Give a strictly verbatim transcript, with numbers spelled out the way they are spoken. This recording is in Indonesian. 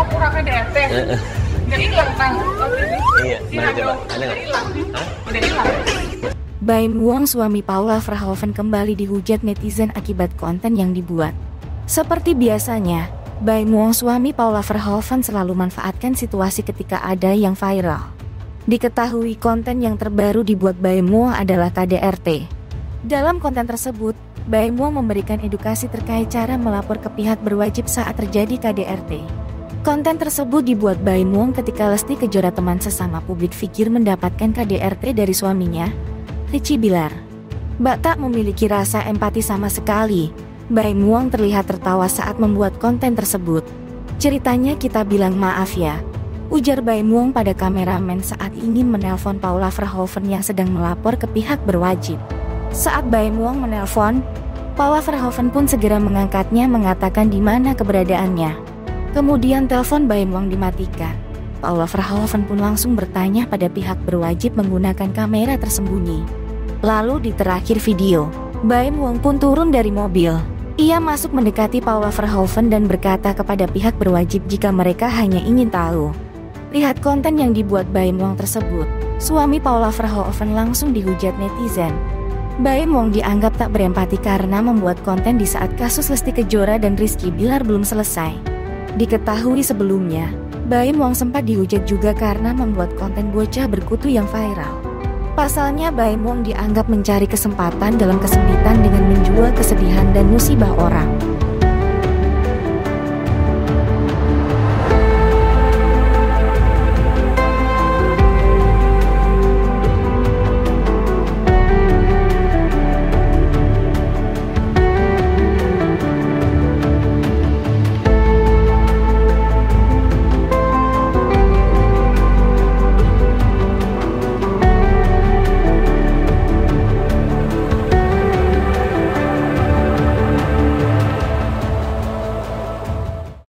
pura-pura K D R T. Udah hilang kan? Iya, mana coba? Ada nggak? Udah hilang. Baim Wong, suami Paula Verhoeven, kembali dihujat netizen akibat konten yang dibuat. Seperti biasanya, Baim Wong, suami Paula Verhoeven, selalu manfaatkan situasi ketika ada yang viral. Diketahui konten yang terbaru dibuat Baim Wong adalah K D R T. Dalam konten tersebut, Baim Wong memberikan edukasi terkait cara melapor ke pihak berwajib saat terjadi K D R T. Konten tersebut dibuat Baim Wong ketika Lesti Kejora, teman sesama publik figure, mendapatkan K D R T dari suaminya, Rizky Bilar. Mbak tak memiliki rasa empati sama sekali. Baim Wong terlihat tertawa saat membuat konten tersebut. Ceritanya, "Kita bilang maaf ya," ujar Baim Wong pada kameramen saat ingin menelpon Paula Verhoeven yang sedang melapor ke pihak berwajib. Saat Baim Wong menelpon, Paula Verhoeven pun segera mengangkatnya, mengatakan di mana keberadaannya. Kemudian telepon Baim Wong dimatikan. Paula Verhoeven pun langsung bertanya pada pihak berwajib menggunakan kamera tersembunyi. Lalu di terakhir video, Baim Wong pun turun dari mobil. Ia masuk mendekati Paula Verhoeven dan berkata kepada pihak berwajib jika mereka hanya ingin tahu. Lihat konten yang dibuat Baim Wong tersebut, suami Paula Verhoeven langsung dihujat netizen. Baim Wong dianggap tak berempati karena membuat konten di saat kasus Lesti Kejora dan Rizky Bilar belum selesai. Diketahui sebelumnya, Baim Wong sempat dihujat juga karena membuat konten bocah berkutu yang viral. Pasalnya, Baim Wong dianggap mencari kesempatan dalam kesempitan dengan menjual kesedihan dan musibah orang.